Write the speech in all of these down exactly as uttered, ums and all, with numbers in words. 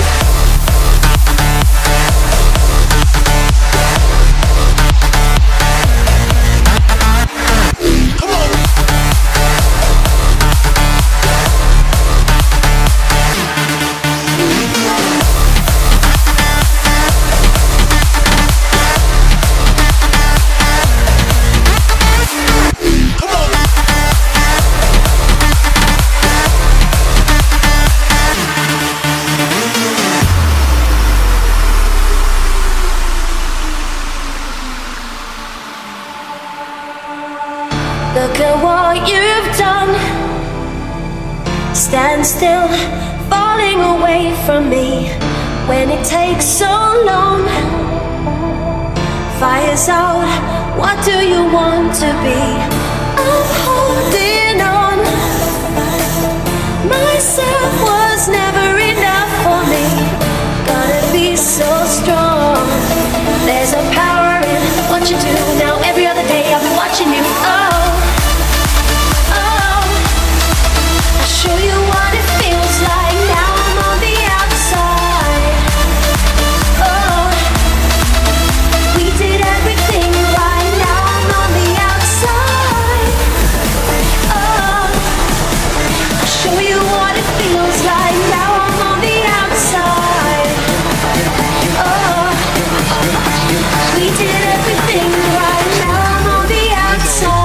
Look at what you've done. Stand still, falling away from me when it takes so long. Fire's out, what do you want to be? I'm holding on. Myself was never enough for me. Gotta be so strong. There's a power in what you do. Now every other day I'll be watching you. Oh, show you what it feels like. Now I'm on the outside. Oh, we did everything right. Now I'm on the outside. Oh, I'll show you what it feels like. Now I'm on the outside. Oh, we did everything right. Now I'm on the outside.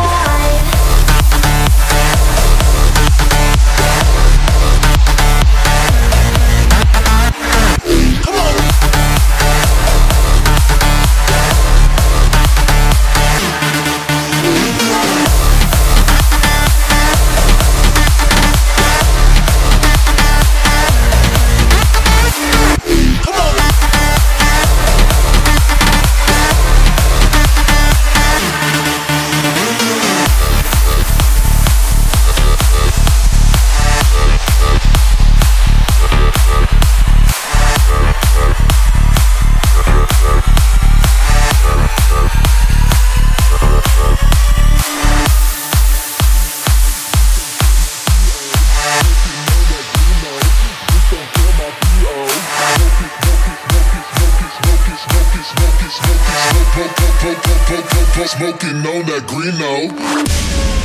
Smoking on that green note.